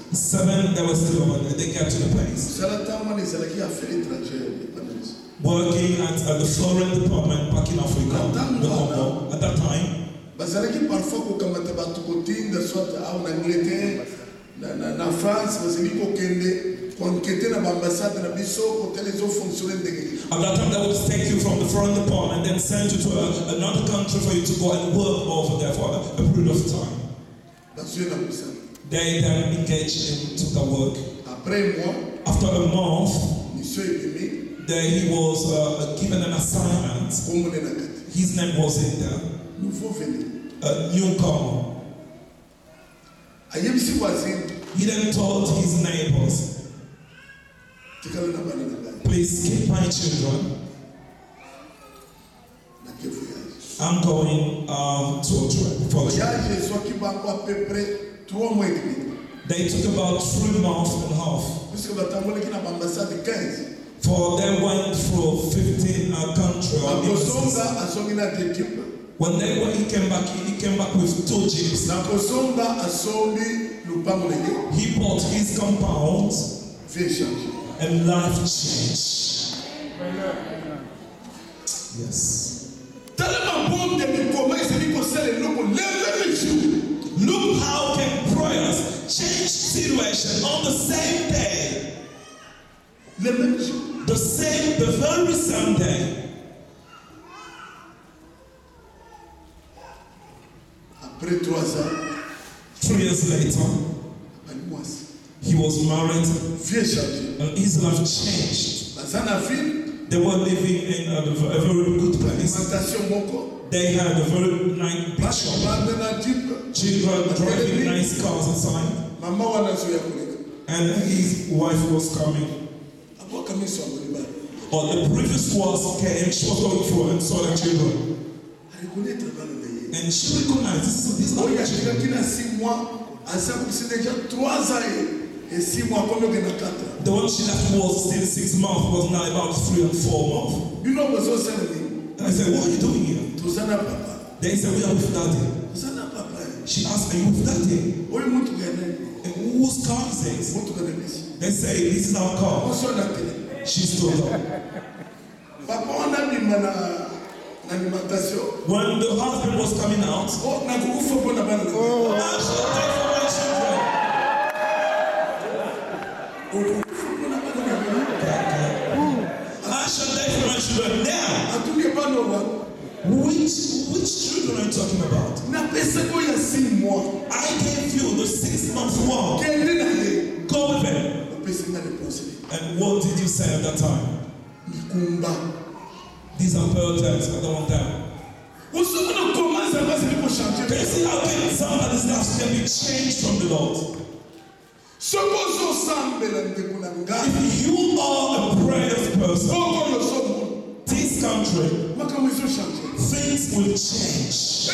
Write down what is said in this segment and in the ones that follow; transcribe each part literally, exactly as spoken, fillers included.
Seven, they were still over there. They kept to the place. Working at, at the foreign department back in Africa, the Congo. At that time, bazalaki parfois kokamata bato kotinda soit en Angleterre na na, na France bazali kokende konkete na ambassade na biso kote les autres fonctionnaires de. At that time, they would take you from the foreign department and then send you to a, another country for you to go and work over there for a, a period of time. They then engaged into the work. After a month, there he was uh, given an assignment. His name was in there. A newcomer. He then told his neighbors, please keep my children. I'm going uh, to a trip for a trip. They took about three months and a half. For they went through fifteen uh, countries. When they went, he came back. He came back with two jeeps. He bought his compound, and life changed. Yes. Look how can prayers change situation on the same day. The same, the very same day. Three years later, he was married and his life changed. They were living in a, a very good place. They had a very nice big shop. Children driving nice cars inside. And his wife was coming. Or the previous was came, she was going through and saw the children. And she recognized this, this is the one she left was still six months, was now about three and four months. And I said, what are you doing here? They said, we are with daddy. She asked, are you with daddy? And whose car is this? They say, this is our car. She stood up. When the husband was coming out, oh, I should die for my children. I should die for my children now. Which, which children are you talking about? I gave you the six months war. Go with them. And what did you say at that time? These are birds, I don't want them. Can you see how can somebody's life can be changed from the Lord? If you are a prayerful person, this country, things will change.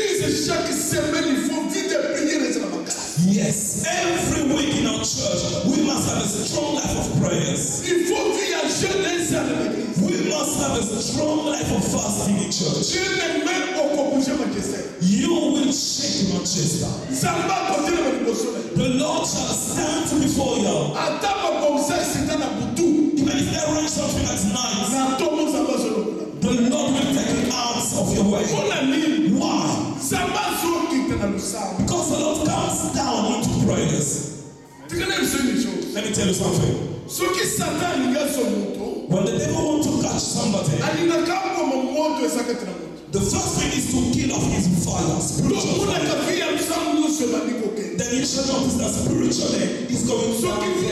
Yes, every week in our church, we must have a strong life of prayers. We must have a strong life of fasting in church. You will shake Manchester. The Lord shall stand before you. Even if there rains something at night, the Lord will take it out of your way. Why? Because the Lord comes down into prayers. Let me tell you something. When the devil wants to catch somebody, the first thing is to kill off his fire, spiritual fire. Then you should notice that spiritually he's going to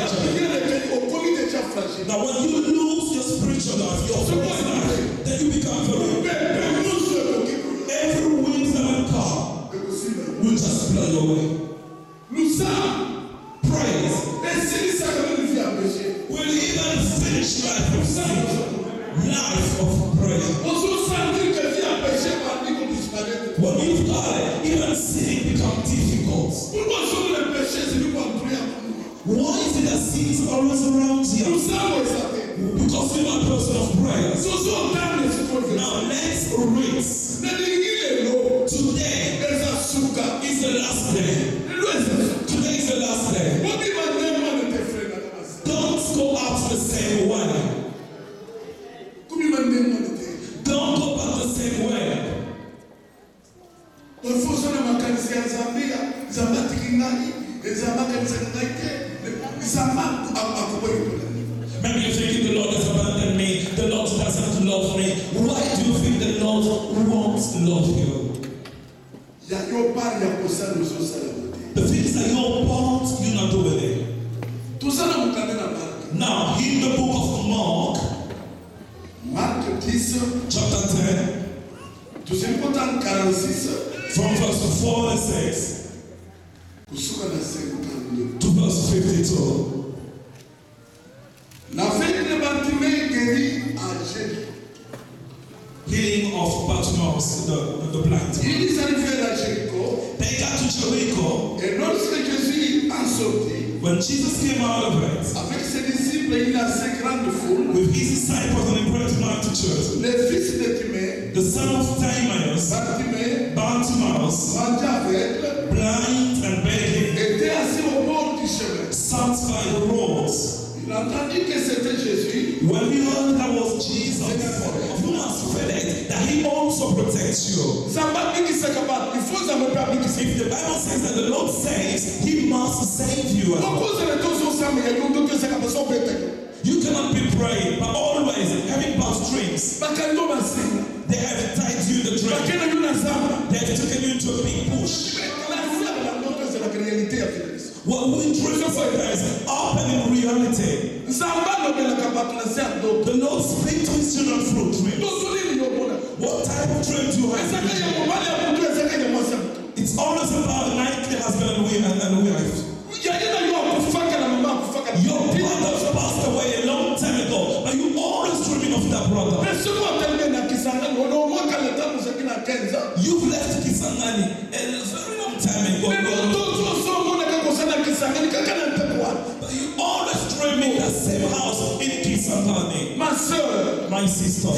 now when you lose your spiritual life, your spiritual life, then you become very every wind that car will just blow your way. Praise will even finish life of sin. Life of prayer. When you die, even sinning becomes difficult. Why is it that sin is always around you? Because you are a person of prayer. Now let's read. Today is the last day. Today is the last day. Maybe you're thinking the Lord has abandoned me, the Lord doesn't love me. Why do you think the Lord won't love you? The things that you're part, you're not doing it. Now, in the book of Mark, Marc ten, chapter ten, from verse four and six to verse fifty-two. Healing of Bartimaeus, the, the blind man. They got to Jericho. When Jesus came out of it, with his disciples and a great multitude, the son of Timaeus, Bartimaeus, blind and begging, sat by the roads. When he heard that was Jesus, you must believe that he also protects you. If the Bible says that the Lord saves, he must save you. You cannot be praying, but always having bad dreams. They have tied you the dream. They have taken you into a big bush. What we dream for is happen in reality. The Lord speaks to his children through dreams. What type of dream do you have? It's always about an ideal husband and wife. Your brother passed away a long time ago, but you always dreaming of that brother. You've left Kisangani a very long time ago. But you always dreaming that same house in Kisangani. Ma soeur, my sister,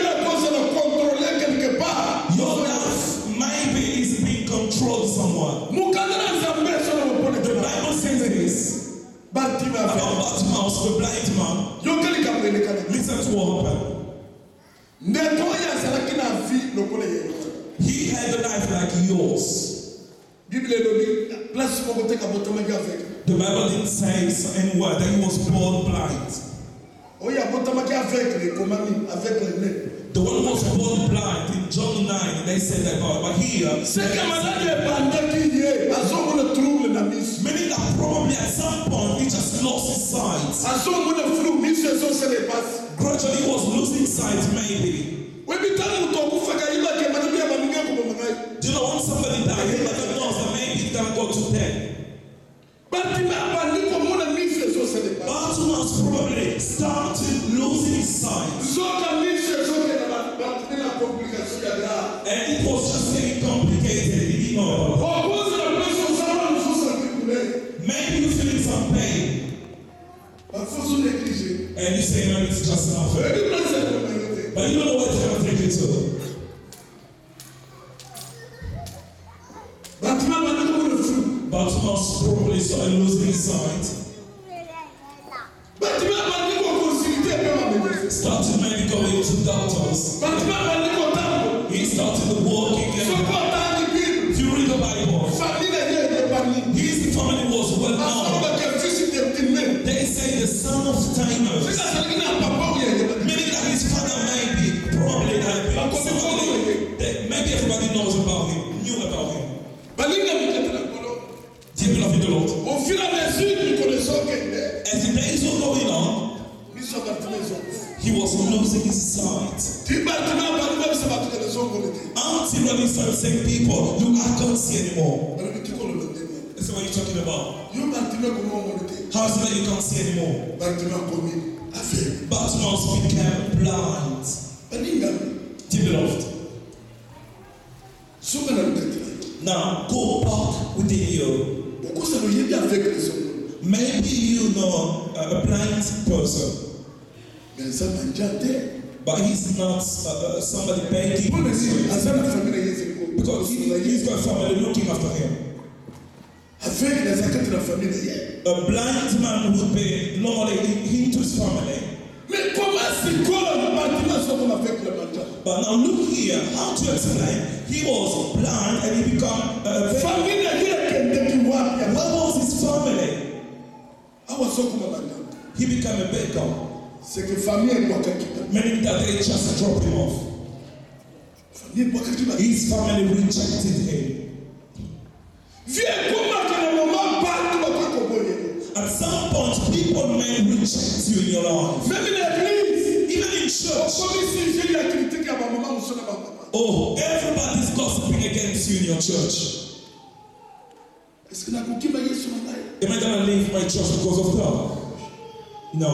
your life maybe is being controlled somewhat. The Bible says this about Bartimaeus, the blind man. Listen to what happened. He had a life like yours. The Bible didn't say anywhere that he was born blind. The one who was born blind in John nine, they said that about, but here, meaning that probably at some point he just lost his sight. Gradually he was losing sight, maybe. Do you know when somebody died, he never knows that maybe he's gonna go to death. Bartimaeus probably started losing his sight. And it was just getting complicated, you know. Maybe you're feeling some pain. And you say, no, it's just nothing. But you don't know what you're going to take it to. Bartimaeus probably started losing his sight. Started maybe going to doctors. He started walking. If you read the Bible, his family was well known. They say the son of Timaeus, meaning that his father maybe probably had been somebody that maybe everybody knows about him, knew about him. People of the Lord. As the days were going on, he was losing his sight. Until when he started saying, people, you I can't see anymore. That's what you're talking about. How is it that you can't see anymore? Bartimaeus became blind. Beloved. Now go back within you. Maybe you know a blind person, but he's not uh, somebody begging because he, he's got family looking after him. A blind man would be normally into his family. But now look here, how to explain? He was blind and he became uh, family. Where was his family? he became a baker. Meaning that they just dropped him off. His family rejected him. At some point, people may reject you in your life. Even in church. Oh, everybody's gossiping against you in your church. Am I going to leave my church because of that? No.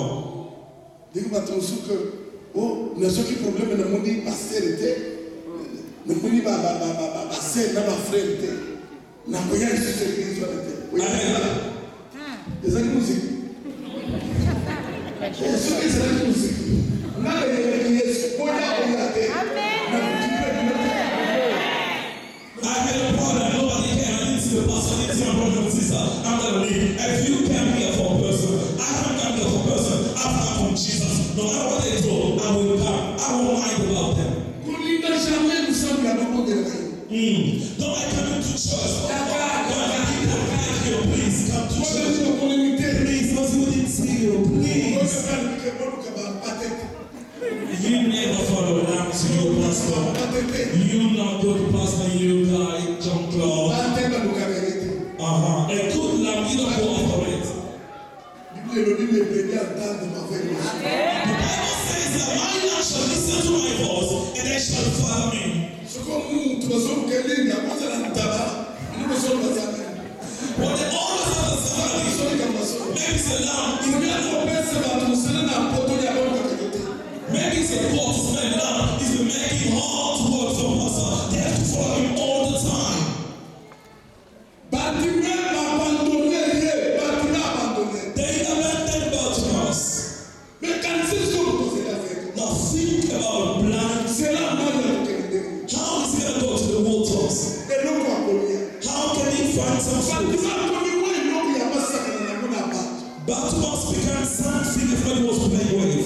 If you came here for a person, I haven't come here for a person. I've come from Jesus. No matter what they do, I will come. I won't mind about them. Mm. Don't like coming to church. Please come to church. Please, because you didn't see you. Please. You never follow around to your pastor. You not go to pastor, you like John Claude. Uh-huh. A good lamb, you don't go for it. The Bible says that my lamb shall listen to my voice and they shall follow me. Well, they always have a somebody. Maybe it's a lamb. Maybe it's a sportsman lamb. He's been making hard work for pastor. They have to follow him all the time. They abandoned Bartimaeus. Now think about blind. How is he going to go to the waters? How can he find some food? Bartimaeus became something everybody was playing with.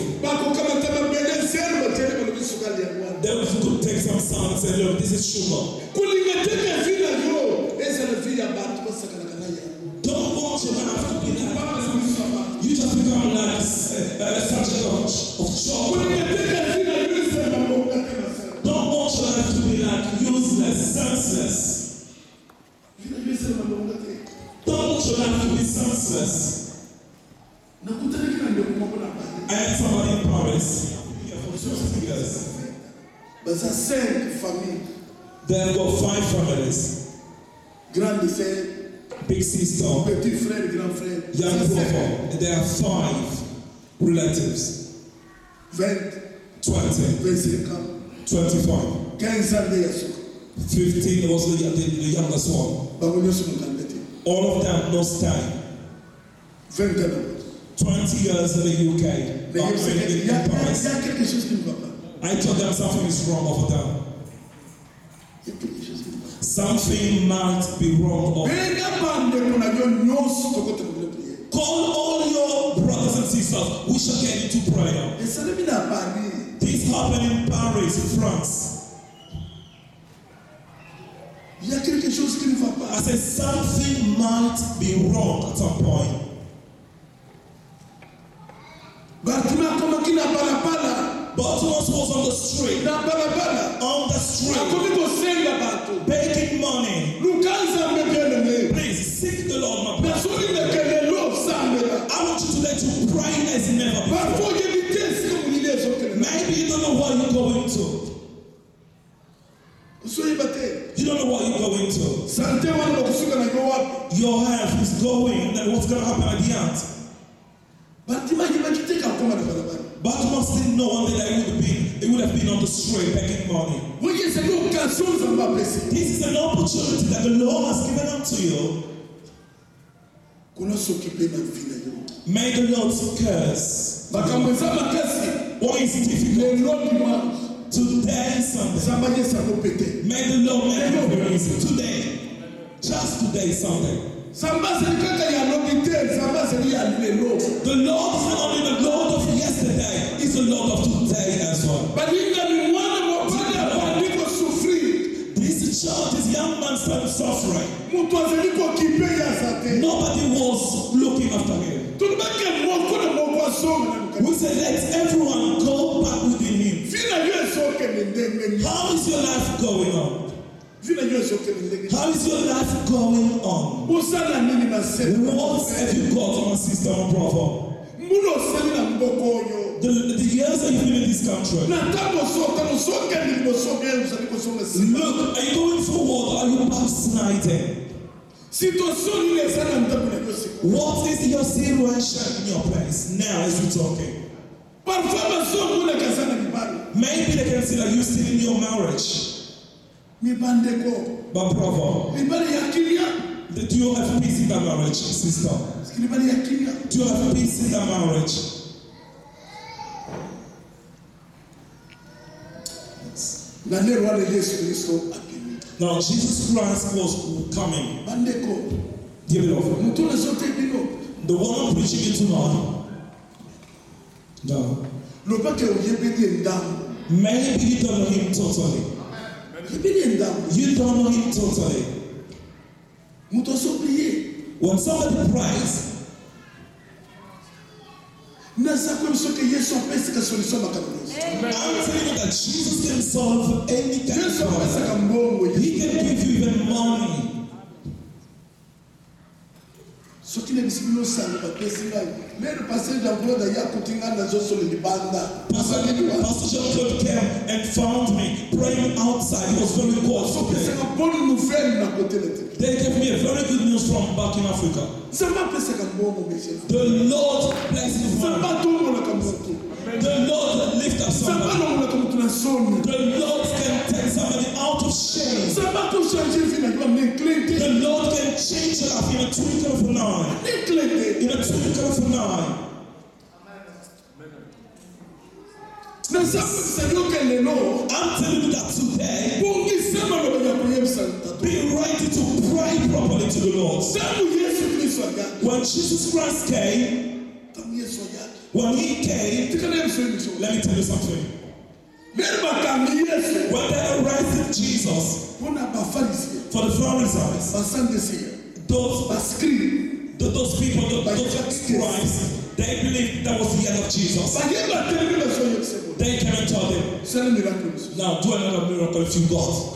Then we could take some sound and say, look, this is sugar. Don't want your life to be like you just become like a subject of, of chocolate. Don't want your life to be like useless, senseless. Don't want your life to be senseless. I had somebody in Paris here for two years. They've got five families. Grande sœur, big sister, petit frère, grand frère, young brother. And there are five relatives. vingt, twenty, vingt-cinq ans, twenty-five, quinze ans de fifteen was the, the, the youngest one. All of them no stay. vingt ans. twenty years in the U K. I told them something is wrong over there. Something might be wrong over there. Call all your brothers and sisters. We shall get into prayer. This happened in Paris, in France. I said something might be wrong at some point. Bartimaeus was on the street. On the street. Begging money. Please seek the Lord, my brother. I want you today to pray as never before. Maybe you don't know what you're going to. You don't know what you're going to. Your health is going, and what's going to happen at the end? Bartimaeus didn't know one day that he would have been, he would have been on the street begging money. This is an opportunity that the Lord has given unto you. May the Lord curse. What is difficult? Today is Sunday. May the Lord make it very easy. Today. Just today is Sunday. The Lord is not only the Lord of yesterday, He's the Lord of today as well. This child, this young man started suffering. Nobody was looking after him. We say let everyone go back within him. How is your life going on? How is your life going on? What have you got, my sister, my brother? The, the years that you've been in this country. Look, are you going forward or are you backsliding? What is your situation in your place now as we're talking? Maybe they can see that you're still in your marriage. But brother, do you have peace in that marriage, sister? Do you have peace in that marriage? Now Jesus Christ was coming. Dear beloved, the one I'm preaching to tonight. No. Maybe you don't know him totally. You don't know him totally. When somebody prays, I'm telling you that Jesus can solve any kind of problem. He can give you even money. Pastor Jean-Claude came and found me praying outside. He was very cold. They gave me a very good news from back in Africa. The Lord bless his man. The Lord lift up somebody. The Lord can take somebody out of shame. The Lord can change your life in a twinkle of an eye. In a twinkle of an eye. I'm telling you that today, be ready to pray properly to the Lord. When Jesus Christ came, when he came, let me tell you something. When they arrested Jesus for the Pharisees, those, those people, those scribes, they believed that was the end of Jesus. They came and told him, now do another miracle if you got.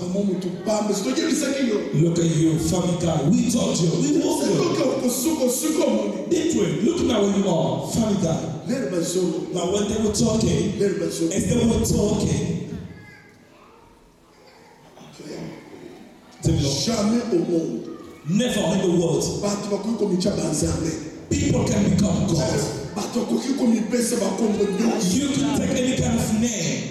Look at you, funny guy. We told you. We told you. Didn't we? Look now where you are, funny guy. Now when they were talking, as they were talking, never in the world people can become God. You can take any kind of name.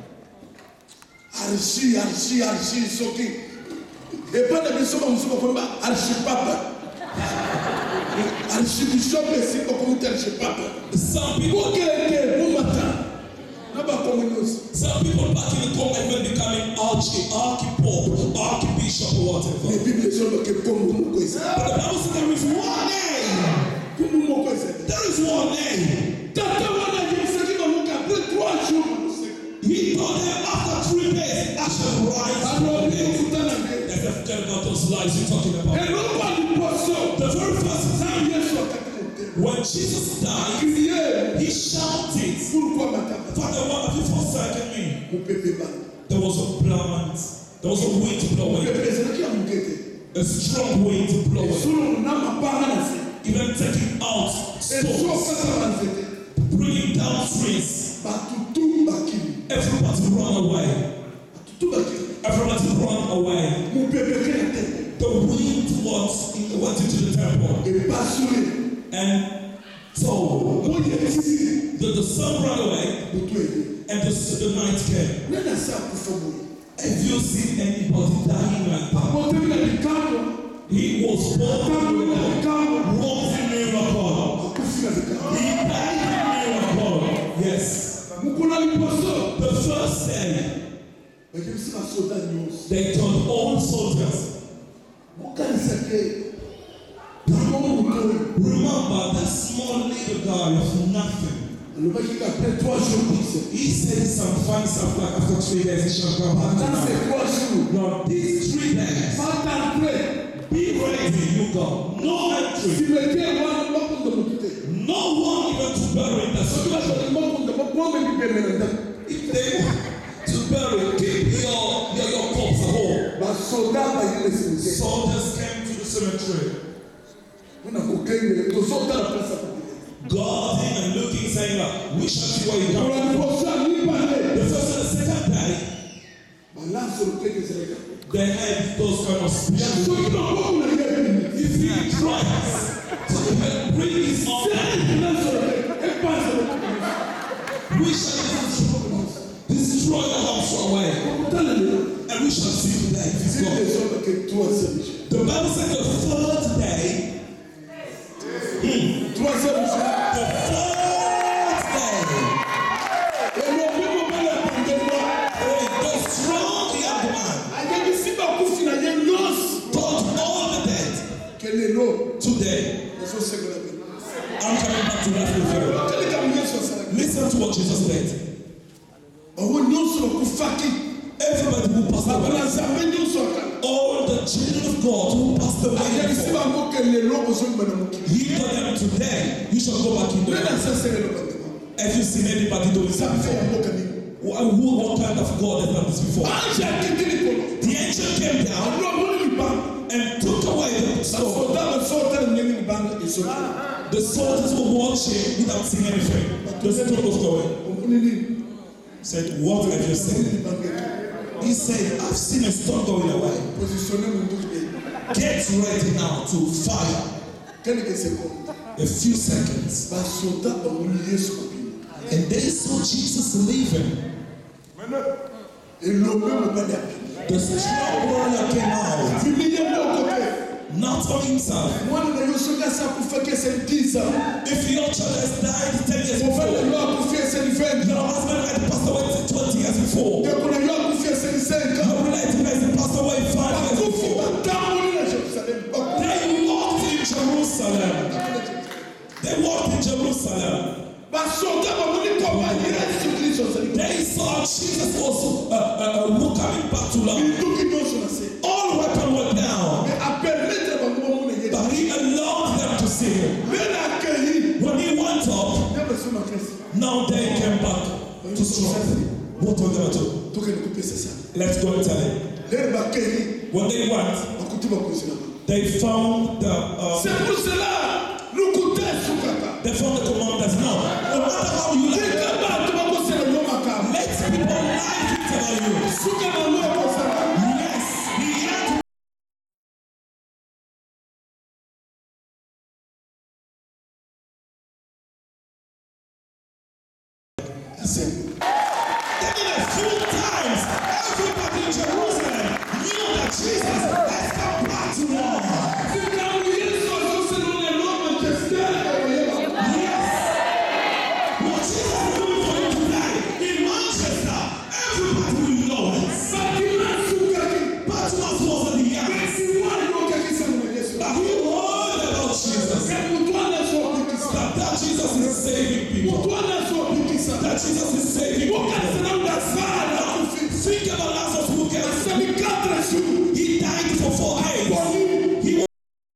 Archie, Archie, Archie, Soki. Et pas de mission comme ça comme Archipapa. Archibishop c'est comme Archipapa. Some people get bon matin. Some people back in the Congo even becoming Archie, Archipop, Archbishop or whatever. But the Bible says there is one name. There is one name. He told them after three days, I shall rise. Let's forget about those lies you're talking about. The very first time when Jesus died, he shouted, Father, what have you forsaken me? There was a plant, there was a wind blowing, a strong wind blowing. Even taking out stones, bringing down trees. Everybody run away. Everybody run away. The wind was in, went into the temple. And so the, the sun ran away and the, the night came. Have you seen anybody dying like that? He was born with a walking miracle. He died in miracle. Yes. The first day, they told all soldiers, remember that small little guy of nothing. He said some fun stuff like after three days he shall come back. Now these three days, be ready, you go. No entry. No one even to bury the soldier. If they want to bury, keep your, your, your corpse at home. Soldiers came to the cemetery. God came and looking, saying, we shall see where you come from. The first and the second day, they had those kind of speeches. If he tries to bring his arm, we shall destroy the house away. And we shall see today if he's gone. The Bible said the third day, hmm, the third day, the strong young man told all the dead, today, I'm coming back to life with you. Listen to what Jesus said. Everybody who passed away, all the children of God who passed away before, he told them today, you shall go back in the world. Have you seen anybody doing this before? What, what kind of God has done this before? The angel came down and took away the sword. The soldiers were watching without seeing anything. The storm was going. Said, what have you seen? He said, I've seen a storm going away. Get ready now to fire. A few seconds. And they saw Jesus leaving. The strong warrior came out. Not for himself. If your child has died ten years before, your husband had passed away twenty years before, your relative has passed away five years before, they walked in Jerusalem. They walked in Jerusalem. They saw Jesus was uh, uh, uh, coming back to life. All weapons were down. But he allowed them to see him. When he went up, now they came back to struggle. What were they going to do? Let's go and tell him. When they went, they found the uh, they found the commanders. Now, no matter how you like it, let people like it about you. Yes, he had to. Listen, even a few times, everybody in Jerusalem knew that Jesus has come back to life. That Jesus is saving people. That Jesus is saving people.